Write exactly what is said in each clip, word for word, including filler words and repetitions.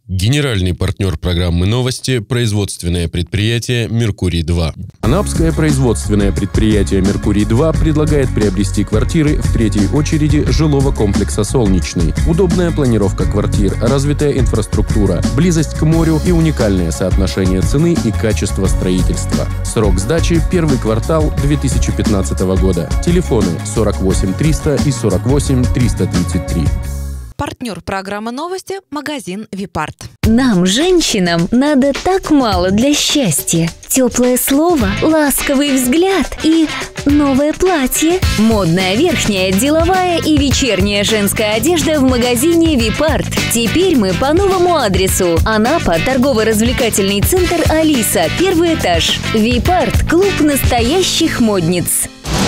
Генеральный партнер программы «Новости» – производственное предприятие «Меркурий-два». Анапское производственное предприятие «Меркурий-два» предлагает приобрести квартиры в третьей очереди жилого комплекса «Солнечный». Удобная планировка квартир, развитая инфраструктура, близость к морю и уникальное соотношение цены и качества строительства. Срок сдачи – первый квартал две тысячи пятнадцатого года. Телефоны сорок восемь триста и сорок восемь триста тридцать три. Партнер программы «Новости» – магазин «Випарт». Нам, женщинам, надо так мало для счастья. Теплое слово, ласковый взгляд и новое платье. Модная верхняя, деловая и вечерняя женская одежда в магазине «Випарт». Теперь мы по новому адресу. Анапа, торгово-развлекательный центр «Алиса», первый этаж. «Випарт» – клуб настоящих модниц.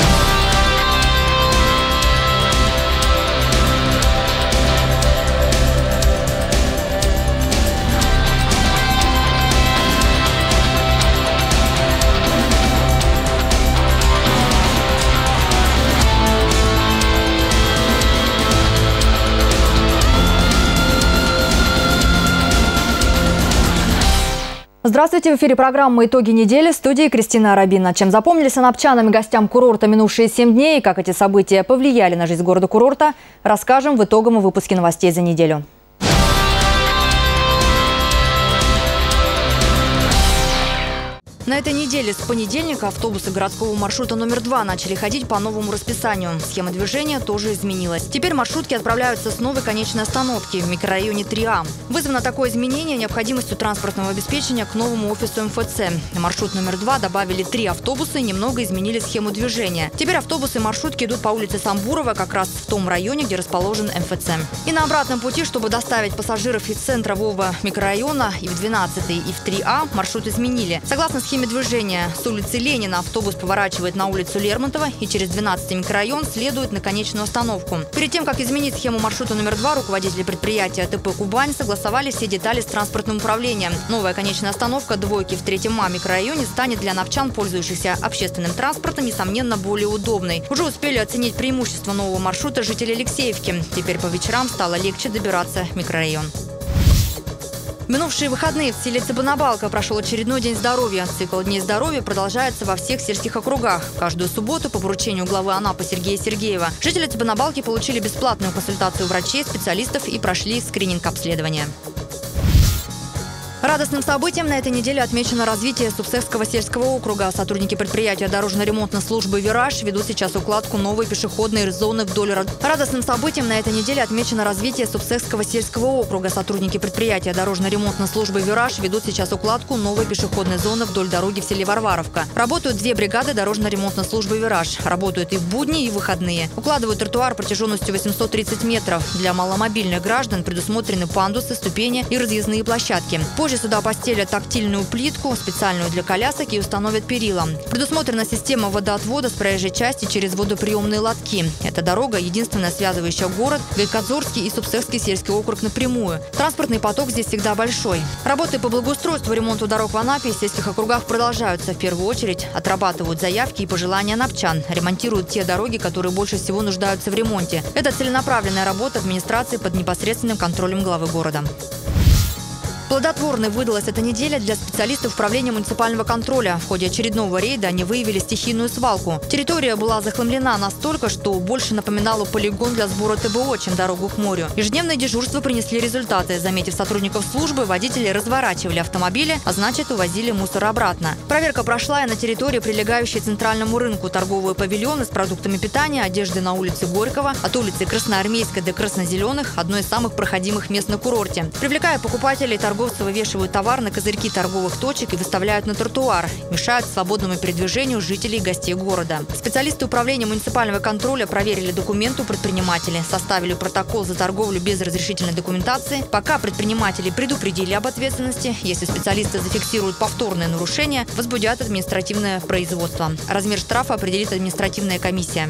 Здравствуйте, в эфире программа «Итоги недели», в студии Кристина Арабина. Чем запомнились анапчанам и гостям курорта минувшие семь дней и как эти события повлияли на жизнь города-курорта, расскажем в итоговом выпуске новостей за неделю. На этой неделе с понедельника автобусы городского маршрута номер два начали ходить по новому расписанию. Схема движения тоже изменилась. Теперь маршрутки отправляются с новой конечной остановки в микрорайоне три А. Вызвано такое изменение необходимостью транспортного обеспечения к новому офису эм эф цэ. На маршрут номер два добавили три автобуса и немного изменили схему движения. Теперь автобусы и маршрутки идут по улице Самбурова, как раз в том районе, где расположен эм эф цэ. И на обратном пути, чтобы доставить пассажиров из центрового микрорайона и в двенадцатый, и в три А, маршрут изменили. Согласно схеме движения, с улицы Ленина автобус поворачивает на улицу Лермонтова и через двенадцатый микрорайон следует на конечную остановку. Перед тем, как изменить схему маршрута номер два, руководители предприятия ТП «Кубань» согласовали все детали с транспортным управлением. Новая конечная остановка двойки в третьем А микрорайоне станет для анапчан, пользующихся общественным транспортом, несомненно, более удобной. Уже успели оценить преимущества нового маршрута жители Алексеевки. Теперь по вечерам стало легче добираться в микрорайон. В минувшие выходные в селе Цыбанабалка прошел очередной день здоровья. Цикл Дней здоровья продолжается во всех сельских округах. Каждую субботу по поручению главы Анапы Сергея Сергеева жители Цыбанабалки получили бесплатную консультацию врачей, специалистов и прошли скрининг-обследования. Радостным событием на этой неделе отмечено развитие Субсекского сельского округа. Сотрудники предприятия дорожно-ремонтной службы «Вираж» ведут сейчас укладку новой пешеходной зоны вдоль рода. Радостным событием на этой неделе отмечено развитие Субсекского сельского округа. Сотрудники предприятия дорожно-ремонтной службы «Вираж» ведут сейчас укладку новой пешеходной зоны вдоль дороги в селе Варваровка. Работают две бригады дорожно-ремонтной службы «Вираж». Работают и в будни, и в выходные. Укладывают тротуар протяженностью восемьсот тридцать метров. Для маломобильных граждан предусмотрены пандусы, ступени и разъездные площадки. Позже сюда постелят тактильную плитку, специальную для колясок, и установят перила. Предусмотрена система водоотвода с проезжей части через водоприемные лотки. Эта дорога единственная, связывающая город, Галькадзорский и Субсекский сельский округ напрямую. Транспортный поток здесь всегда большой. Работы по благоустройству и ремонту дорог в Анапе и сельских округах продолжаются. В первую очередь отрабатывают заявки и пожелания анапчан. Ремонтируют те дороги, которые больше всего нуждаются в ремонте. Это целенаправленная работа администрации под непосредственным контролем главы города. Плодотворной выдалась эта неделя для специалистов управления муниципального контроля. В ходе очередного рейда они выявили стихийную свалку. Территория была захламлена настолько, что больше напоминала полигон для сбора тэ бэ о, чем дорогу к морю. Ежедневные дежурства принесли результаты. Заметив сотрудников службы, водители разворачивали автомобили, а значит, увозили мусор обратно. Проверка прошла и на территории, прилегающей к центральному рынку, торговые павильоны с продуктами питания, одежды на улице Горького, от улицы Красноармейской до Краснозеленых, одно из самых проходимых мест на курорте. Привлекая покупателей, торговцев, Торговцы вывешивают товар на козырьки торговых точек и выставляют на тротуар. Мешают свободному передвижению жителей и гостей города. Специалисты управления муниципального контроля проверили документы у предпринимателей, составили протокол за торговлю без разрешительной документации. Пока предприниматели предупредили об ответственности. Если специалисты зафиксируют повторное нарушение, возбудят административное производство. Размер штрафа определит административная комиссия.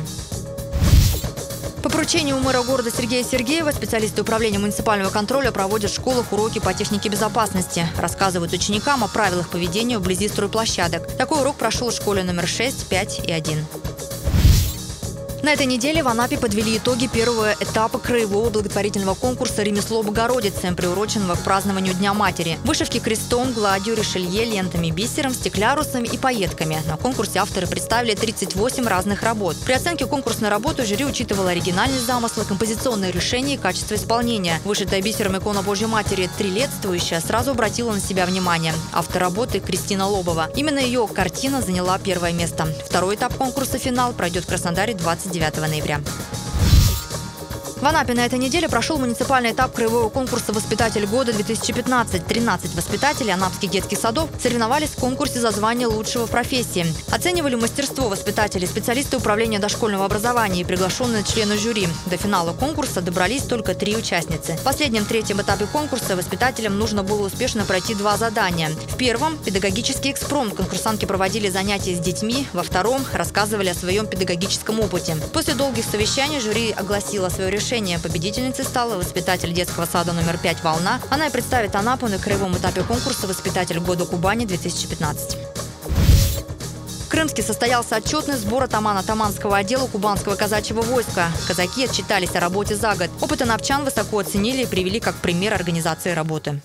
По поручению мэра города Сергея Сергеева специалисты управления муниципального контроля проводят в школах уроки по технике безопасности. Рассказывают ученикам о правилах поведения вблизи стройплощадок. Такой урок прошел в школе номер шесть, пять и один. На этой неделе в Анапе подвели итоги первого этапа краевого благотворительного конкурса «Ремесло Богородицы», приуроченного к празднованию Дня Матери. Вышивки крестом, гладью, решелье, лентами, бисером, стеклярусами и пайетками. На конкурсе авторы представили тридцать восемь разных работ. При оценке конкурсной работы жюри учитывало оригинальность замысла, композиционные решения и качество исполнения. Вышитая бисером икона Божьей Матери «Трилетствующая» сразу обратила на себя внимание. Автор работы Кристина Лобова. Именно ее картина заняла первое место. Второй этап конкурса «Финал» пройдет в Краснодаре двадцать девятого ноября. В Анапе на этой неделе прошел муниципальный этап краевого конкурса «Воспитатель года-две тысячи пятнадцать». тринадцать воспитателей анапских детских садов соревновались в конкурсе за звание лучшего в профессии. Оценивали мастерство воспитателей специалисты управления дошкольного образования и приглашенные члены жюри. До финала конкурса добрались только три участницы. В последнем третьем этапе конкурса воспитателям нужно было успешно пройти два задания. В первом – педагогический экспромт. Конкурсантки проводили занятия с детьми. Во втором – рассказывали о своем педагогическом опыте. После долгих совещаний жюри огласило свое решение. Победительницей стала воспитатель детского сада номер пять «Волна». Она и представит Анапу на краевом этапе конкурса «Воспитатель года Кубани-две тысячи пятнадцать». В Крымске состоялся отчетный сбор атамана Таманского отдела Кубанского казачьего войска. Казаки отчитались о работе за год. Опыт анапчан высоко оценили и привели как пример организации работы.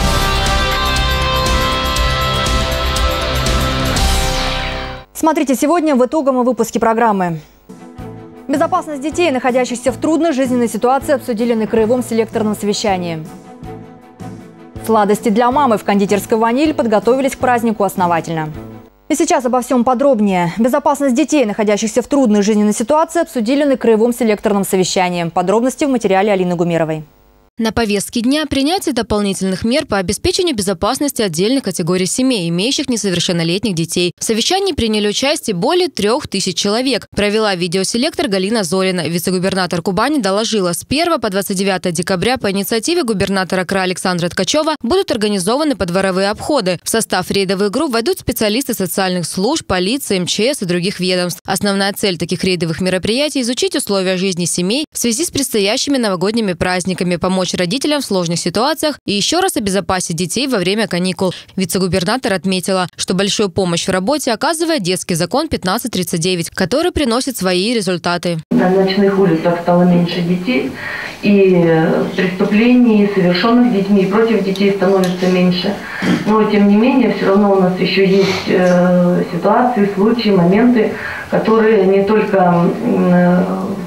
Смотрите сегодня в итоговом выпуске программы. Безопасность детей, находящихся в трудной жизненной ситуации, обсудили на краевом селекторном совещании. Сладости для мамы в кондитерской «Ваниль» подготовились к празднику основательно. И сейчас обо всем подробнее. Безопасность детей, находящихся в трудной жизненной ситуации, обсудили на краевом селекторном совещании. Подробности в материале Алины Гумеровой. На повестке дня принятие дополнительных мер по обеспечению безопасности отдельных категорий семей, имеющих несовершеннолетних детей. В совещании приняли участие более трех тысяч человек. Провела видеоселектор Галина Зорина. Вице-губернатор Кубани доложила, с первого по двадцать девятое декабря по инициативе губернатора края Александра Ткачева будут организованы подворовые обходы. В состав рейдовых групп войдут специалисты социальных служб, полиции, эм че эс и других ведомств. Основная цель таких рейдовых мероприятий – изучить условия жизни семей в связи с предстоящими новогодними праздниками, помочь родителям в сложных ситуациях и еще раз обезопасить детей во время каникул. Вице-губернатор отметила, что большую помощь в работе оказывает детский закон пятнадцать тридцать девять, который приносит свои результаты. На ночных улицах стало меньше детей, и преступлений, совершенных детьми, и против детей становится меньше. Но, тем не менее, все равно у нас еще есть э, ситуации, случаи, моменты, которые не только э,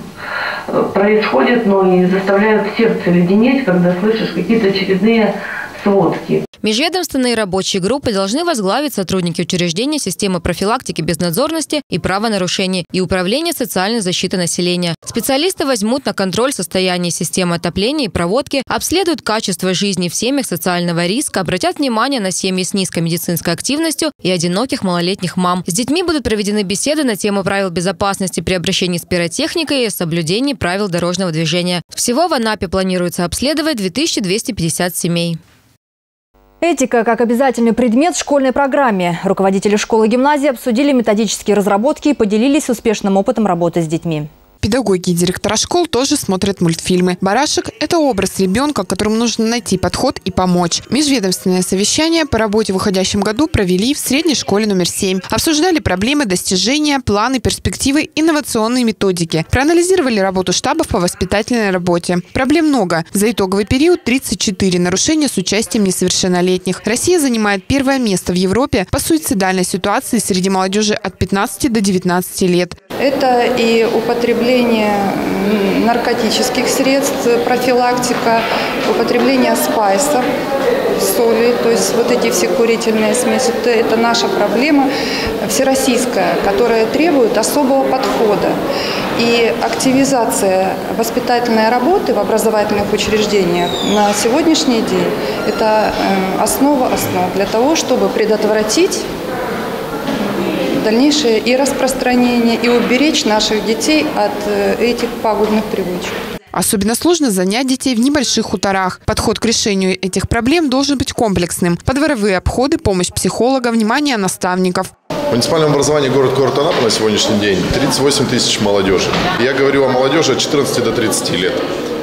происходят, но и заставляют сердце леденеть, когда слышишь какие-то очередные сводки. Межведомственные рабочие группы должны возглавить сотрудники учреждения системы профилактики безнадзорности и правонарушений и управления социальной защиты населения. Специалисты возьмут на контроль состояние системы отопления и проводки, обследуют качество жизни в семьях социального риска, обратят внимание на семьи с низкой медицинской активностью и одиноких малолетних мам. С детьми будут проведены беседы на тему правил безопасности при обращении с пиротехникой и соблюдении правил дорожного движения. Всего в Анапе планируется обследовать две тысячи двести пятьдесят семей. Этика как обязательный предмет в школьной программе. Руководители школы и гимназии обсудили методические разработки и поделились успешным опытом работы с детьми. Педагоги и директора школ тоже смотрят мультфильмы. «Барашек» – это образ ребенка, которому нужно найти подход и помочь. Межведомственное совещание по работе в уходящем году провели в средней школе номер семь. Обсуждали проблемы достижения, планы, перспективы, инновационные методики. Проанализировали работу штабов по воспитательной работе. Проблем много. За итоговый период тридцать четыре нарушения с участием несовершеннолетних. Россия занимает первое место в Европе по суицидальной ситуации среди молодежи от пятнадцати до девятнадцати лет. Это и употребление наркотических средств, профилактика, употребление спайсов, соли, то есть вот эти все курительные смеси. Это наша проблема всероссийская, которая требует особого подхода. И активизация воспитательной работы в образовательных учреждениях на сегодняшний день – это основа основ для того, чтобы предотвратить дальнейшее и распространение, и уберечь наших детей от этих пагубных привычек. Особенно сложно занять детей в небольших хуторах. Подход к решению этих проблем должен быть комплексным. Подворовые обходы, помощь психолога, внимание наставников. В муниципальном образовании город город Анапа на сегодняшний день тридцать восемь тысяч молодежи. Я говорю о молодежи от четырнадцати до тридцати лет.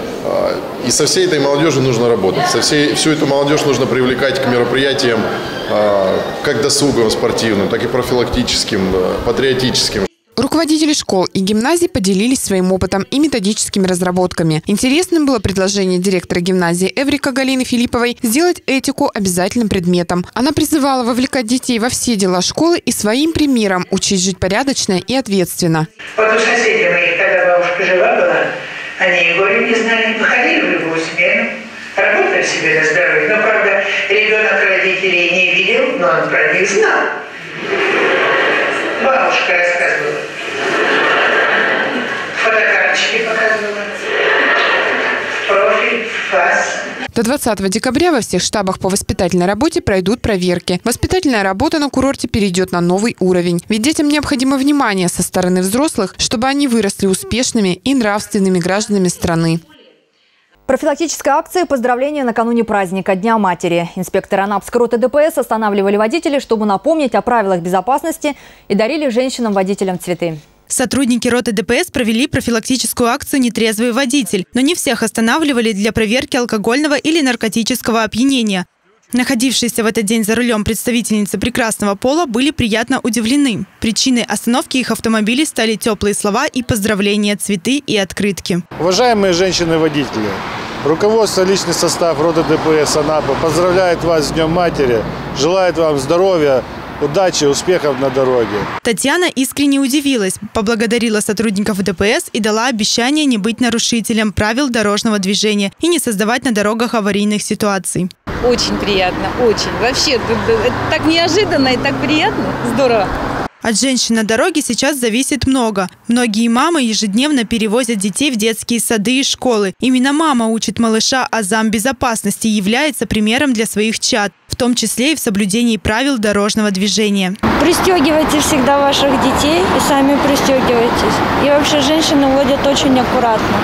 И со всей этой молодежью нужно работать. Со всей, всю эту молодежь нужно привлекать к мероприятиям как досуговым, спортивным, так и профилактическим, патриотическим. Руководители школ и гимназий поделились своим опытом и методическими разработками. Интересным было предложение директора гимназии Эврика Галины Филипповой сделать этику обязательным предметом. Она призывала вовлекать детей во все дела школы и своим примером учить жить порядочно и ответственно. Вот у соседей моих, когда бабушка жива была, они и горю не знали, выходили в любую смену, работали себе на здоровье. Но, правда, ребенок родителей не видел, но он про них знал. Бабушка рассказывала. Фотокарточки показывала. Профиль, фас. До двадцатого декабря во всех штабах по воспитательной работе пройдут проверки. Воспитательная работа на курорте перейдет на новый уровень. Ведь детям необходимо внимание со стороны взрослых, чтобы они выросли успешными и нравственными гражданами страны. Профилактическая акция поздравления накануне праздника Дня матери. Инспекторы Анапской роты ДПС останавливали водителей, чтобы напомнить о правилах безопасности, и дарили женщинам-водителям цветы. Сотрудники роты ДПС провели профилактическую акцию «Нетрезвый водитель», но не всех останавливали для проверки алкогольного или наркотического опьянения. Находившиеся в этот день за рулем представительницы прекрасного пола были приятно удивлены. Причиной остановки их автомобилей стали теплые слова и поздравления, цветы и открытки. Уважаемые женщины-водители, руководство, личный состав роты ДПС Анапы поздравляет вас с Днем матери, желает вам здоровья, удачи, успехов на дороге. Татьяна искренне удивилась, поблагодарила сотрудников ДПС и дала обещание не быть нарушителем правил дорожного движения и не создавать на дорогах аварийных ситуаций. Очень приятно, очень. Вообще, это так неожиданно и так приятно. Здорово. От женщин на дороге сейчас зависит много. Многие мамы ежедневно перевозят детей в детские сады и школы. Именно мама учит малыша азам безопасности и является примером для своих чад, в том числе и в соблюдении правил дорожного движения. Пристегивайте всегда ваших детей и сами пристегивайтесь. И вообще женщины водят очень аккуратно.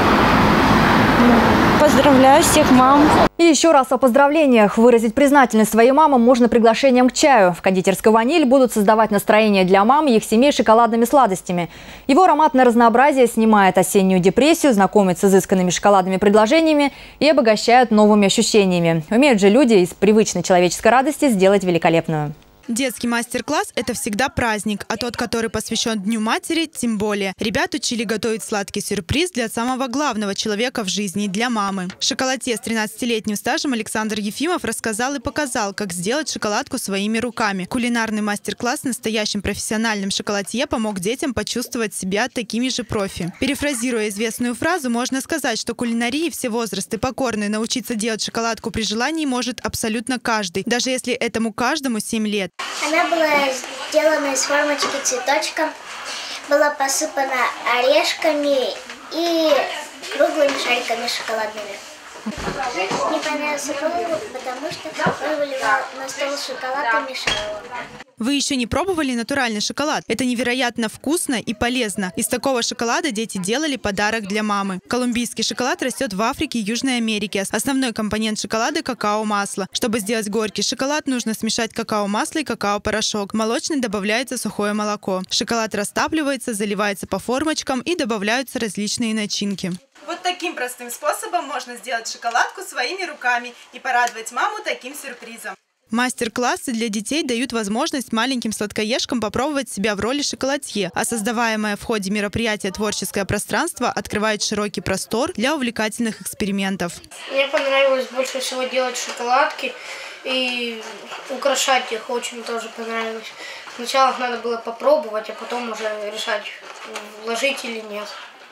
Поздравляю всех мам. И еще раз о поздравлениях. Выразить признательность своей мамам можно приглашением к чаю. В кондитерской «Ваниль» будут создавать настроение для мам и их семей шоколадными сладостями. Его ароматное разнообразие снимает осеннюю депрессию, знакомит с изысканными шоколадными предложениями и обогащает новыми ощущениями. Умеют же люди из привычной человеческой радости сделать великолепную. Детский мастер-класс – это всегда праздник, а тот, который посвящен Дню матери, тем более. Ребят учили готовить сладкий сюрприз для самого главного человека в жизни – для мамы. Шоколадье с тринадцатилетним стажем Александр Ефимов рассказал и показал, как сделать шоколадку своими руками. Кулинарный мастер-класс с настоящим профессиональным шоколадье помог детям почувствовать себя такими же профи. Перефразируя известную фразу, можно сказать, что кулинарии все возрасты покорны. Научиться делать шоколадку при желании может абсолютно каждый, даже если этому каждому семь лет. Она была сделана из формочки цветочка, была посыпана орешками и круглыми шариками шоколадными. Мне понравился пробовать, потому что он выливал на стол шоколад и мешал его. Вы еще не пробовали натуральный шоколад? Это невероятно вкусно и полезно. Из такого шоколада дети делали подарок для мамы. Колумбийский шоколад растет в Африке и Южной Америке. Основной компонент шоколада – какао-масло. Чтобы сделать горький шоколад, нужно смешать какао-масло и какао-порошок. В молочный добавляется сухое молоко. Шоколад растапливается, заливается по формочкам и добавляются различные начинки. Вот таким простым способом можно сделать шоколадку своими руками и порадовать маму таким сюрпризом. Мастер-классы для детей дают возможность маленьким сладкоежкам попробовать себя в роли шоколадье, а создаваемое в ходе мероприятия творческое пространство открывает широкий простор для увлекательных экспериментов. Мне понравилось больше всего делать шоколадки и украшать их очень тоже понравилось. Сначала их надо было попробовать, а потом уже решать, вложить или нет.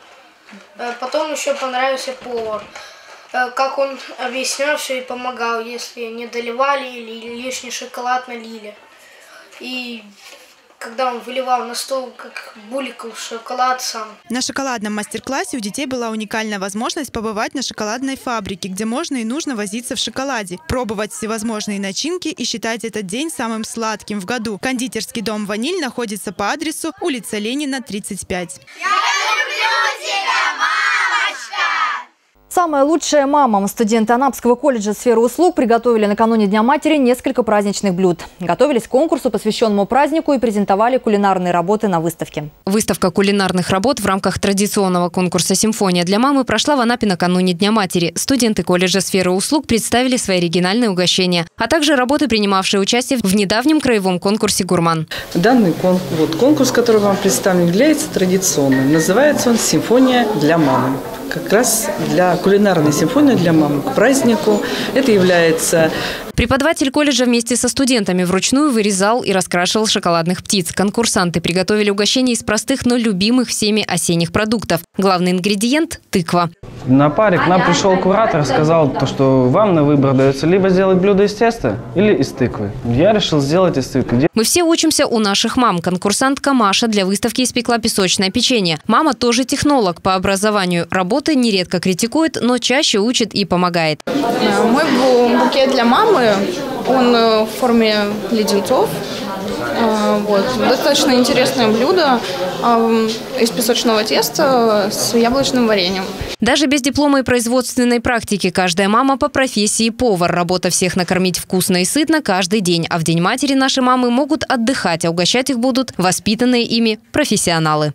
Потом еще понравился повар. Как он объяснял все и помогал, если не доливали или лишний шоколад налили. И когда он выливал на стол, как булькал шоколад сам. На шоколадном мастер-классе у детей была уникальная возможность побывать на шоколадной фабрике, где можно и нужно возиться в шоколаде, пробовать всевозможные начинки и считать этот день самым сладким в году. Кондитерский дом «Ваниль» находится по адресу улица Ленина, тридцать пять. Я люблю тебя, мамочка! Самое лучшее мамам. Студенты Анапского колледжа сферы услуг приготовили накануне Дня матери несколько праздничных блюд. Готовились к конкурсу, посвященному празднику, и презентовали кулинарные работы на выставке. Выставка кулинарных работ в рамках традиционного конкурса «Симфония для мамы» прошла в Анапе накануне Дня матери. Студенты колледжа сферы услуг представили свои оригинальные угощения, а также работы, принимавшие участие в недавнем краевом конкурсе «Гурман». Данный конкурс, вот, конкурс, который вам представлен, является традиционным. Называется он «Симфония для мамы». Как раз для кулинарной симфонии для мамы к празднику. Это является... Преподаватель колледжа вместе со студентами вручную вырезал и раскрашивал шоколадных птиц. Конкурсанты приготовили угощения из простых, но любимых всеми осенних продуктов. Главный ингредиент – тыква. На паре к нам пришел куратор и сказал, то, что вам на выбор дается либо сделать блюдо из теста или из тыквы. Я решил сделать из тыквы. Мы все учимся у наших мам. Конкурсантка Маша для выставки испекла песочное печенье. Мама тоже технолог по образованию. Работы нередко критикует, но чаще учит и помогает. Мой букет для мамы, он в форме леденцов. Вот. Достаточно интересное блюдо из песочного теста с яблочным вареньем. Даже без диплома и производственной практики каждая мама по профессии повар. Работа всех накормить вкусно и сытно каждый день. А в День матери наши мамы могут отдыхать, а угощать их будут воспитанные ими профессионалы.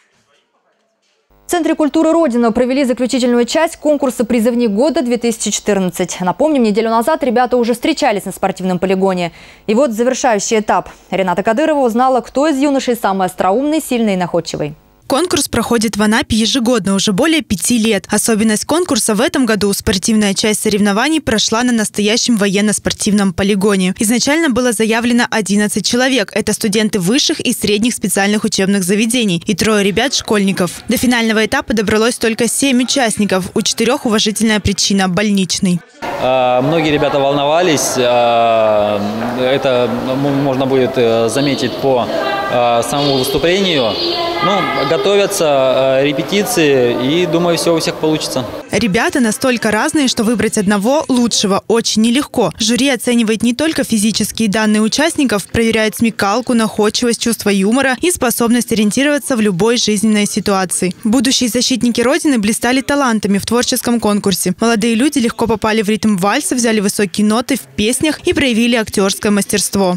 В Центре культуры «Родина» провели заключительную часть конкурса «Призывник года-две тысячи четырнадцать». Напомним, неделю назад ребята уже встречались на спортивном полигоне. И вот завершающий этап. Рената Кадырова узнала, кто из юношей самый остроумный, сильный и находчивый. Конкурс проходит в Анапе ежегодно уже более пяти лет. Особенность конкурса в этом году – спортивная часть соревнований прошла на настоящем военно-спортивном полигоне. Изначально было заявлено одиннадцать человек. Это студенты высших и средних специальных учебных заведений и трое ребят-школьников. До финального этапа добралось только семь участников. У четырех уважительная причина – больничный. Многие ребята волновались. Это можно будет заметить по самому выступлению. Ну, готовятся репетиции, и, думаю, все у всех получится. Ребята настолько разные, что выбрать одного лучшего очень нелегко. Жюри оценивает не только физические данные участников, проверяет смекалку, находчивость, чувство юмора и способность ориентироваться в любой жизненной ситуации. Будущие защитники Родины блистали талантами в творческом конкурсе. Молодые люди легко попали в ритм вальса, взяли высокие ноты в песнях и проявили актерское мастерство.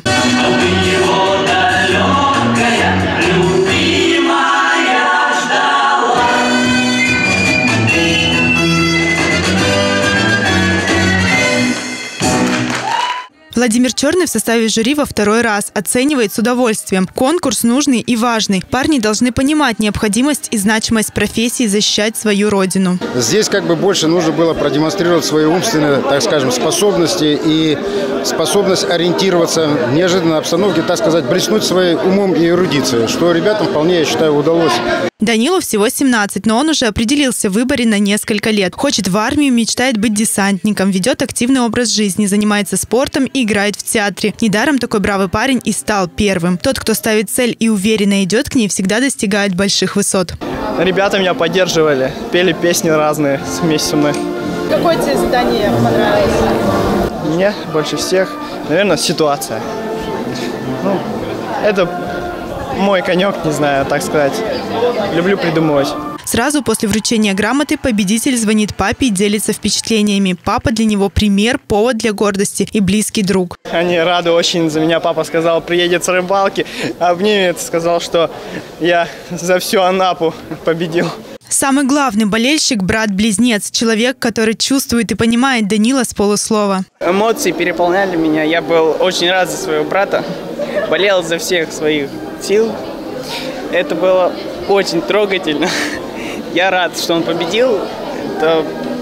Владимир Черный в составе жюри во второй раз оценивает с удовольствием. Конкурс нужный и важный. Парни должны понимать необходимость и значимость профессии защищать свою родину. Здесь как бы больше нужно было продемонстрировать свои умственные, так скажем, способности и способность ориентироваться в неожиданной обстановке, так сказать, блеснуть своим умом и эрудицией, что ребятам вполне, я считаю, удалось. Данилу всего семнадцать, но он уже определился в выборе на несколько лет. Хочет в армию, мечтает быть десантником, ведет активный образ жизни, занимается спортом и играет в театре. Недаром такой бравый парень и стал первым. Тот, кто ставит цель и уверенно идет к ней, всегда достигает больших высот. Ребята меня поддерживали, пели песни разные вместе со мной. Какое тебе задание понравилось? Мне больше всех, наверное, ситуация. Ну, это мой конек, не знаю, так сказать. Люблю придумывать. Сразу после вручения грамоты победитель звонит папе и делится впечатлениями. Папа для него пример, повод для гордости и близкий друг. Они рады очень за меня. Папа сказал, приедет с рыбалки, обнимет, сказал, что я за всю Анапу победил. Самый главный болельщик – брат-близнец. Человек, который чувствует и понимает Данила с полуслова. Эмоции переполняли меня. Я был очень рад за своего брата. Болел за всех своих сил. Это было очень трогательно. Я рад, что он победил. Это,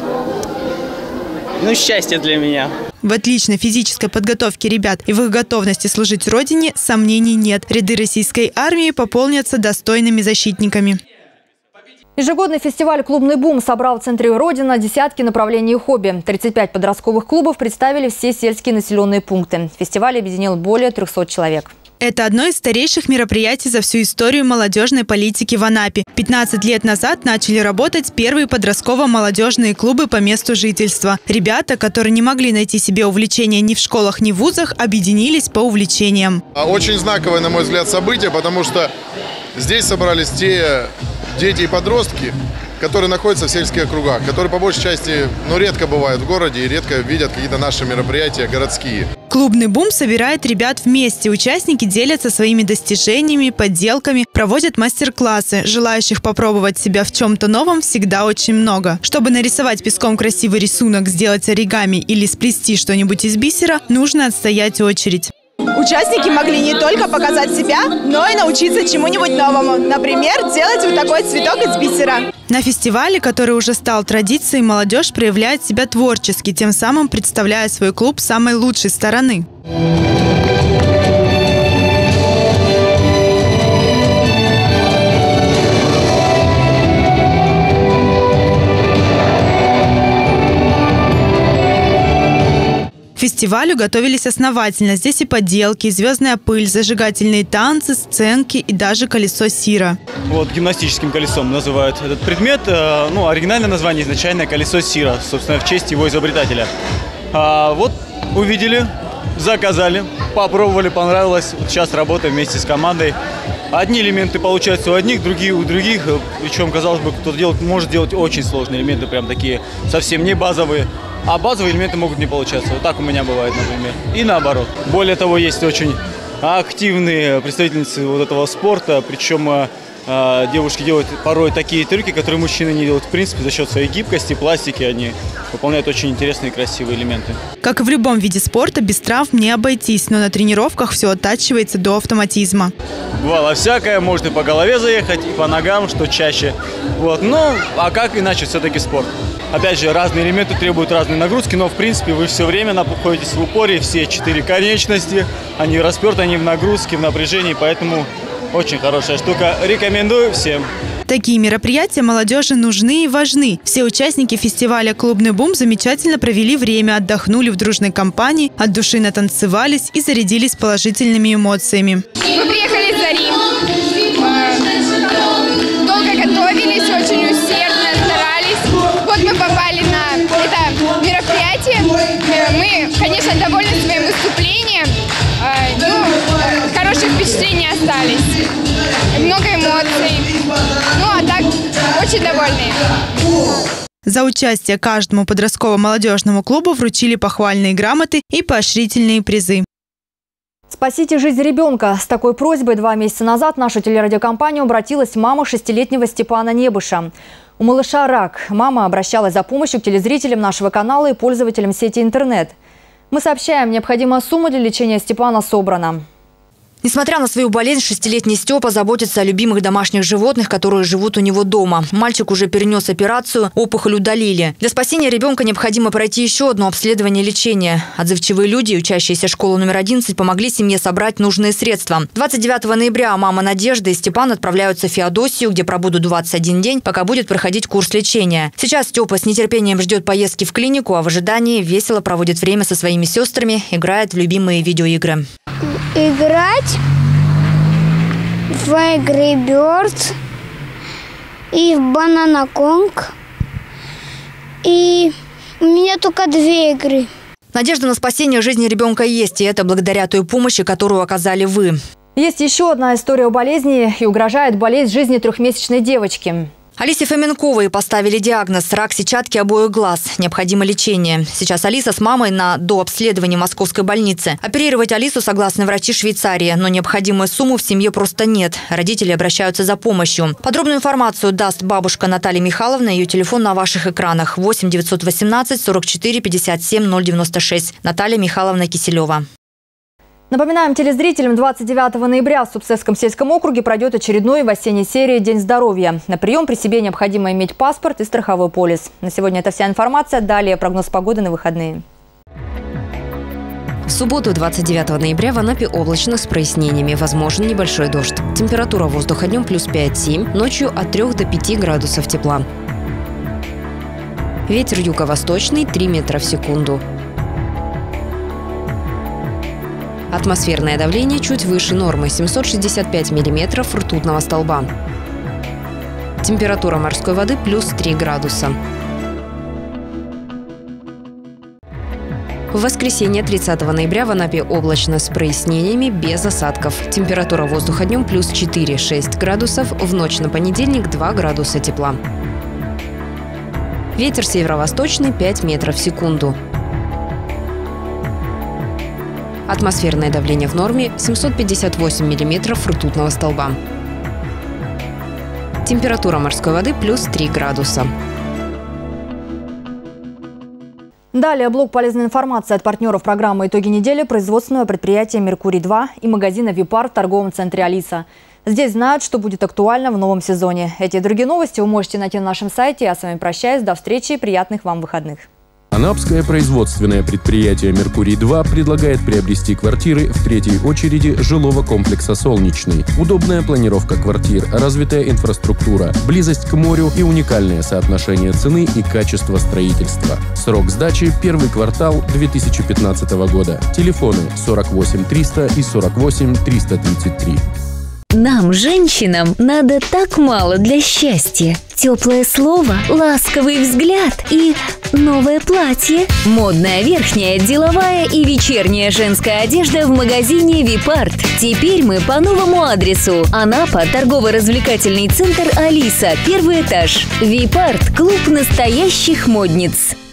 ну, счастье для меня. В отличной физической подготовке ребят и в их готовности служить Родине сомнений нет. Ряды российской армии пополнятся достойными защитниками. Ежегодный фестиваль «Клубный бум» собрал в Центре Родина десятки направлений и хобби. тридцать пять подростковых клубов представили все сельские населенные пункты. Фестиваль объединил более трёхсот человек. Это одно из старейших мероприятий за всю историю молодежной политики в Анапе. пятнадцать лет назад начали работать первые подростково-молодежные клубы по месту жительства. Ребята, которые не могли найти себе увлечения ни в школах, ни в вузах, объединились по увлечениям. Очень знаковое, на мой взгляд, событие, потому что здесь собрались те дети и подростки, которые находятся в сельских округах, которые по большей части, ну, редко бывают в городе и редко видят какие-то наши мероприятия городские. Клубный бум собирает ребят вместе. Участники делятся своими достижениями, подделками, проводят мастер-классы. Желающих попробовать себя в чем-то новом всегда очень много. Чтобы нарисовать песком красивый рисунок, сделать оригами или сплести что-нибудь из бисера, нужно отстоять очередь. Участники могли не только показать себя, но и научиться чему-нибудь новому. Например, делать вот такой цветок из бисера. На фестивале, который уже стал традицией, молодежь проявляет себя творчески, тем самым представляя свой клуб с самой лучшей стороны. К фестивалю готовились основательно. Здесь и поделки, и звездная пыль, зажигательные танцы, сценки и даже колесо Сира. Вот гимнастическим колесом называют этот предмет. Ну, оригинальное название изначально колесо Сира, собственно, в честь его изобретателя. А вот увидели, заказали, попробовали, понравилось. Вот сейчас работаем вместе с командой. Одни элементы получаются у одних, другие у других. Причем, казалось бы, кто-то делает, может делать очень сложные элементы, прям такие совсем не базовые. А базовые элементы могут не получаться. Вот так у меня бывает, например. И наоборот. Более того, есть очень активные представительницы вот этого спорта. Причем э, девушки делают порой такие трюки, которые мужчины не делают. В принципе, за счет своей гибкости, пластики они выполняют очень интересные и красивые элементы. Как и в любом виде спорта, без травм не обойтись. Но на тренировках все оттачивается до автоматизма. Бывало всякое. Может и по голове заехать, и по ногам, что чаще. Вот. Ну, а как иначе все-таки спорт? Опять же, разные элементы требуют разной нагрузки, но в принципе вы все время находитесь в упоре, все четыре конечности, они расперты, они в нагрузке, в напряжении, поэтому очень хорошая штука. Рекомендую всем. Такие мероприятия молодежи нужны и важны. Все участники фестиваля «Клубный бум» замечательно провели время, отдохнули в дружной компании, от души натанцевались и зарядились положительными эмоциями. Мы приехали из Зари, долго готовились, очень усердно старались. Вот мы попали на это мероприятие. Мы, конечно, довольны своим выступлением. Ну, хорошие впечатления остались. Много эмоций. Ну, а так, очень довольны. За участие каждому подростково-молодежному клубу вручили похвальные грамоты и поощрительные призы. Спасите жизнь ребенка. С такой просьбой два месяца назад в нашу телерадиокомпанию обратилась мама шестилетнего Степана Небыша. У малыша рак. Мама обращалась за помощью к телезрителям нашего канала и пользователям сети интернет. Мы сообщаем, необходимая сумма для лечения Степана собрана. Несмотря на свою болезнь, шестилетний Степа заботится о любимых домашних животных, которые живут у него дома. Мальчик уже перенес операцию, опухоль удалили. Для спасения ребенка необходимо пройти еще одно обследование и лечение. Отзывчивые люди, учащиеся школы номер одиннадцать, помогли семье собрать нужные средства. двадцать девятого ноября мама Надежда и Степан отправляются в Феодосию, где пробудут двадцать один день, пока будет проходить курс лечения. Сейчас Степа с нетерпением ждет поездки в клинику, а в ожидании весело проводит время со своими сестрами, играет в любимые видеоигры. Играть в Angry Birds и в Banana Kong. И у меня только две игры. Надежда на спасение жизни ребенка есть, и это благодаря той помощи, которую оказали вы. Есть еще одна история о болезни, и угрожает болезнь жизни трехмесячной девочки. Алисе Фоменковой поставили диагноз – рак сетчатки обоих глаз. Необходимо лечение. Сейчас Алиса с мамой на дообследовании московской больницы. Оперировать Алису согласны врачи Швейцарии, но необходимую сумму в семье просто нет. Родители обращаются за помощью. Подробную информацию даст бабушка Наталья Михайловна. Ее телефон на ваших экранах – восемь девятьсот восемнадцать сорок четыре пятьдесят семь ноль девяносто шесть. Наталья Михайловна Киселева. Напоминаем телезрителям, двадцать девятого ноября в Субсесском сельском округе пройдет очередной в осенней серии «День здоровья». На прием при себе необходимо иметь паспорт и страховой полис. На сегодня это вся информация. Далее прогноз погоды на выходные. В субботу, двадцать девятого ноября, в Анапе облачно с прояснениями. Возможен небольшой дождь. Температура воздуха днем плюс пять-семь, ночью от трёх до пяти градусов тепла. Ветер юго-восточный три метра в секунду. Атмосферное давление чуть выше нормы – семьсот шестьдесят пять миллиметров ртутного столба. Температура морской воды плюс три градуса. В воскресенье, тридцатого ноября, в Анапе облачно с прояснениями, без осадков. Температура воздуха днем плюс четыре-шесть градусов, в ночь на понедельник два градуса тепла. Ветер северо-восточный пять метров в секунду. Атмосферное давление в норме семьсот пятьдесят восемь миллиметров ртутного столба. Температура морской воды плюс три градуса. Далее блок полезной информации от партнеров программы «Итоги недели», производственного предприятия «Меркурий-два» и магазина «Випар» в торговом центре «Алиса». Здесь знают, что будет актуально в новом сезоне. Эти и другие новости вы можете найти на нашем сайте. Я с вами прощаюсь. До встречи и приятных вам выходных. Анапское производственное предприятие «Меркурий-два» предлагает приобрести квартиры в третьей очереди жилого комплекса «Солнечный». Удобная планировка квартир, развитая инфраструктура, близость к морю и уникальное соотношение цены и качества строительства. Срок сдачи – первый квартал две тысячи пятнадцатого года. Телефоны сорок восемь триста и сорок восемь триста тридцать три. Нам, женщинам, надо так мало для счастья. Теплое слово, ласковый взгляд и новое платье. Модная верхняя, деловая и вечерняя женская одежда в магазине «Випарт». Теперь мы по новому адресу. Анапа, торгово-развлекательный центр «Алиса», первый этаж. «Випарт» – клуб настоящих модниц.